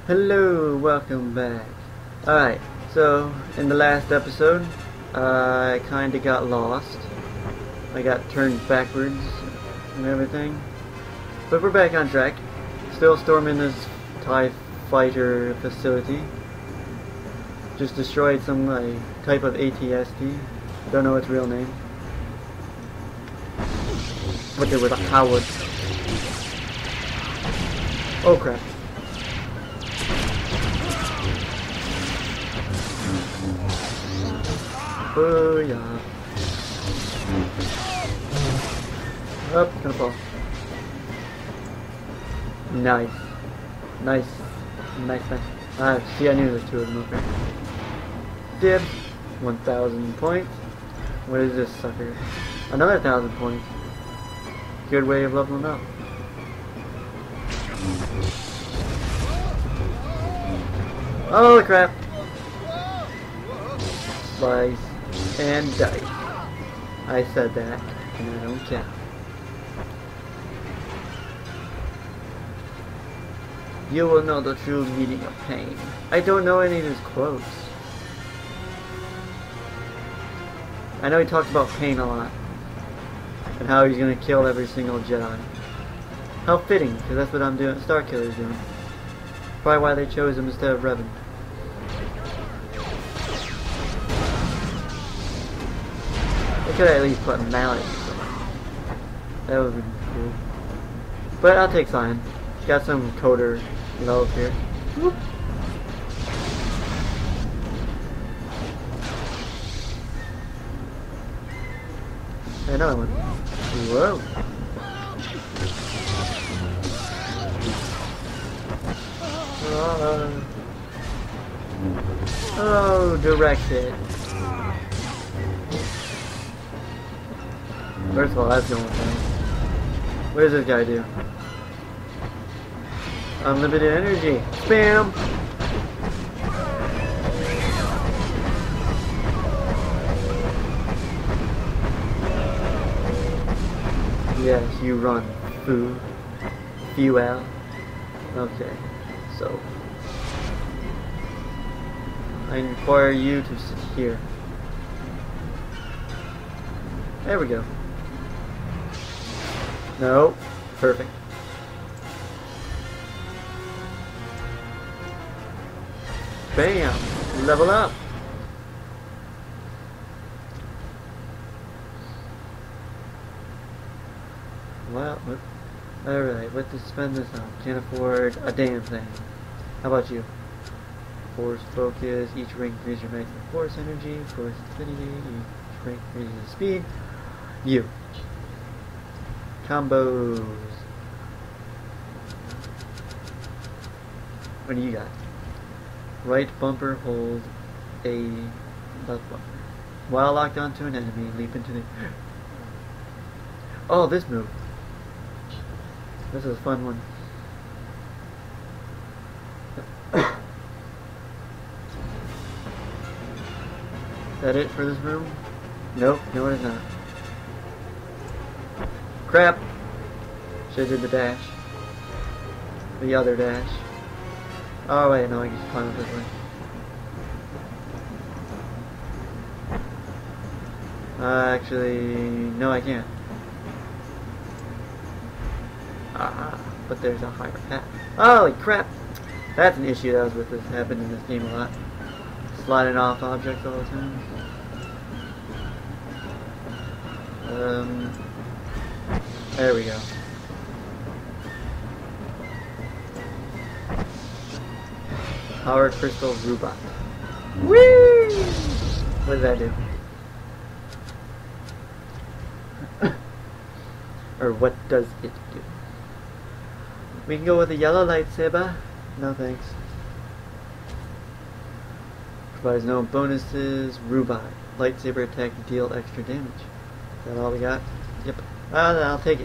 Hello, welcome back. Alright, so in the last episode, I kinda got lost. I got turned backwards and everything. But we're back on track. Still storming this TIE fighter facility. Just destroyed some type of ATST. Don't know its real name. But there was a Howard. Oh crap. Booyah. Oh, gonna fall. Nice. Nice. Nice, nice. Ah, see, I knew there's two of them up there. Dibs. 1,000 points. What is this sucker? Another 1,000 points. Good way of leveling up. Oh crap! Slice and dice. I said that, and I don't care. You will know the true meaning of pain. I don't know any of his quotes. I know he talks about pain a lot. And how he's gonna kill every single Jedi. How fitting, because that's what I'm doing. Starkiller's doing. Probably why they chose him instead of Revan. They could at least put Mallet. That would be cool. But I'll take Cyan. Got some coder love here. Whoop. Another one. Whoa. Oh, direct hit. First of all, that's the only thing. What does this guy do? Unlimited energy. Spam! Yes, you run. Food. Fuel. Okay, so I require you to sit here. There we go. No. Perfect. Bam! Level up! Well, alright, what to spend this on? Can't afford a damn thing. How about you? Force focus, each ring increases your maximum force energy, force affinity, each ring increases speed. You. Combos. What do you got? Right bumper, hold a left bumper. While locked onto an enemy, leap into the... Oh, this move. This is a fun one. Is that it for this room? Nope, no it is not. Crap! Should've did the dash. The other dash. Oh wait, no, I can just climb up this way. Actually, no I can't. But there's a higher path. Holy crap! That's an issue that was with this. Happened in this game a lot. Sliding off objects all the time. There we go. Power Crystal Robot. Whee! What does that do? Or what does it do? We can go with a yellow lightsaber. No thanks. Provides no bonuses. Robot. Lightsaber attack deal extra damage. Is that all we got? Yep. I'll take it.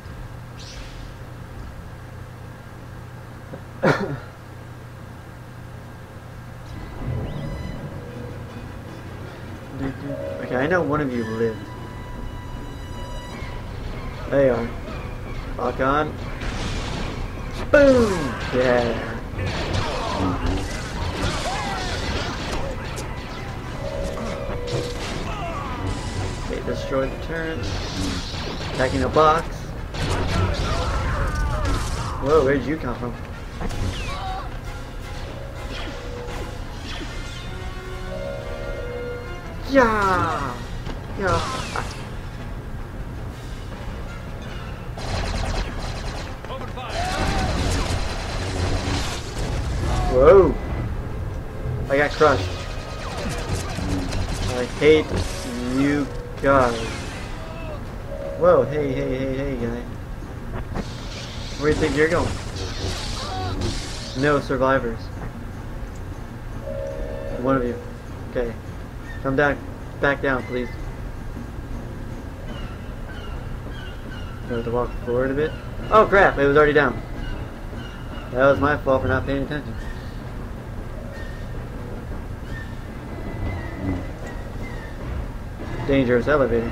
Okay, I know one of you lived. There you are. Lock on. Boom! Yeah. destroy the turret. Attacking a box. Whoa, where did you come from? Yeah! Yeah! Whoa! I got crushed. I hate you guys. Whoa, hey guy. Where do you think you're going? No survivors. One of you. Okay. Come down. Back down, please. You have to walk forward a bit. Oh crap, it was already down. That was my fault for not paying attention. Dangerous elevator.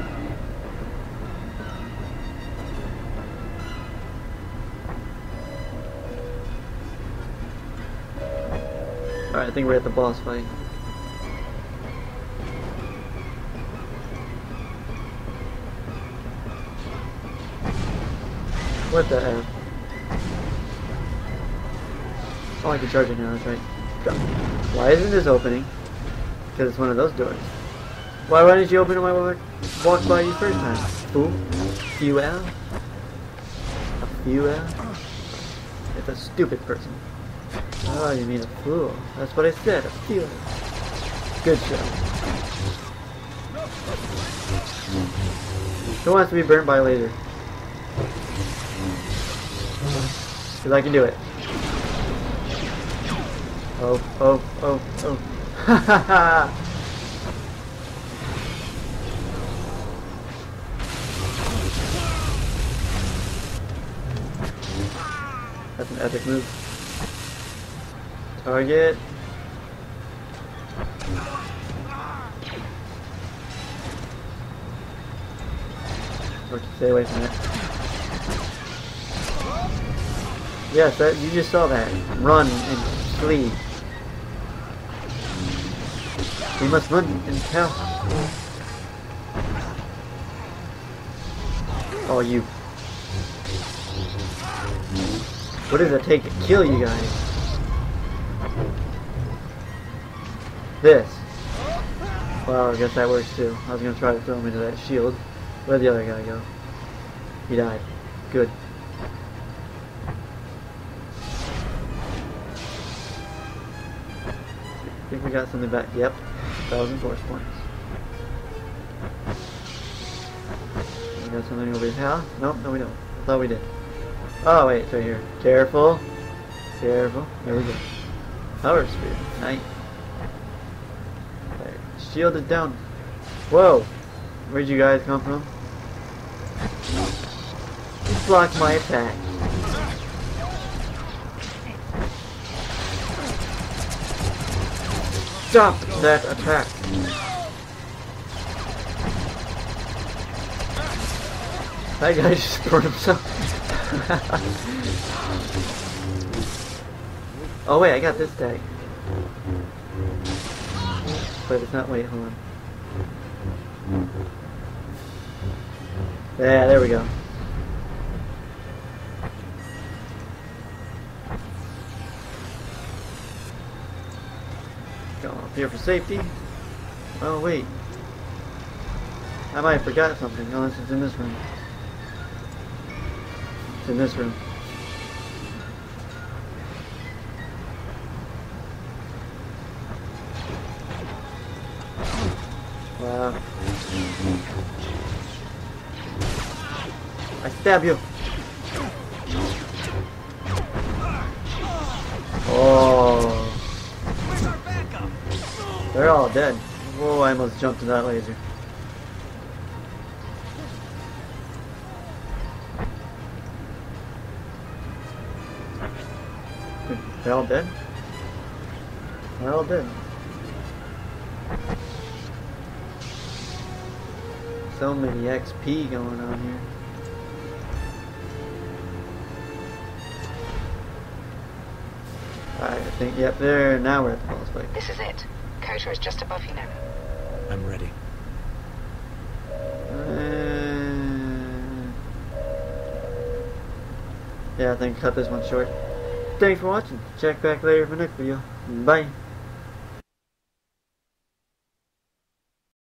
Alright, I think we're at the boss fight. What the F? Oh, I can charge it now, that's right. Why isn't this opening? Because it's one of those doors. Why didn't you open it when I walked by you first time? Fool? Fuel? A fuel? It's a stupid person. Oh, you mean a fool? That's what I said, a fuel. Good show. Who wants to be burnt by a laser? Because I can do it. Oh. Ha ha ha! That's an epic move. Target. Or stay away from it. Yes, that, you just saw that. Run and flee. We must run and tell. Oh, you. What does it take to kill you guys? This. Well, I guess that works too. I was gonna try to throw him into that shield. Where'd the other guy go? He died. Good. I think we got something back. Yep. 1,000 force points. We got something over here. Nope, no we don't. I thought we did. Oh wait, it's right here. Careful. Careful. There we go. Power sphere. Nice. Right. Shield is down. Whoa. Where'd you guys come from? You blocked my attack. Stop that attack. That guy just burned himself. Oh wait, I got this tag. But it's not, wait, hold on. Yeah, there we go. Go up here for safety. Oh wait. I might have forgot something. Unless it's in this room. It's in this room. Wow. I stab you. Oh. They're all dead. Whoa, I almost jumped to that laser. They're all dead? They're all dead. So many XP going on here. Alright, I think, yep, there, now we're at the boss fight. This is it. Kotor is just above you now. I'm ready. Alright. yeah, I think cut this one short. Thanks for watching. Check back later for the next video. Bye.